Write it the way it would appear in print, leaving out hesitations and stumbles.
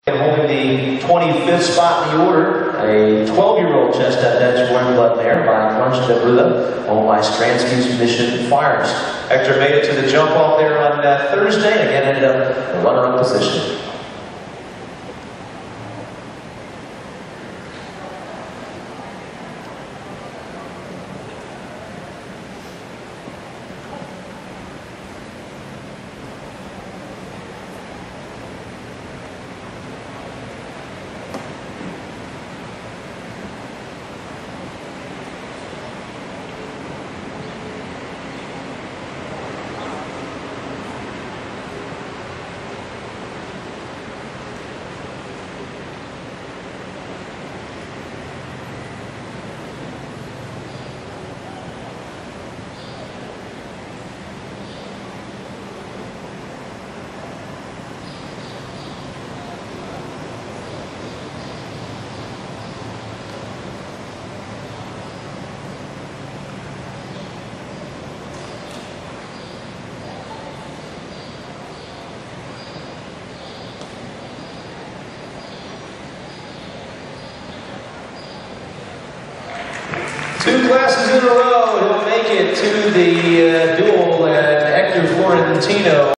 Holding the 25th spot in the order, a 12-year-old chestnut Dutch warm blood mare by Crunch de Brula, owned by Stransky's Mission Fires. Hector made it to the jump off there on Thursday, again ended up in the runner-up position. Two classes in a row, he'll make it to the duel at HECTOR FLORENTINO.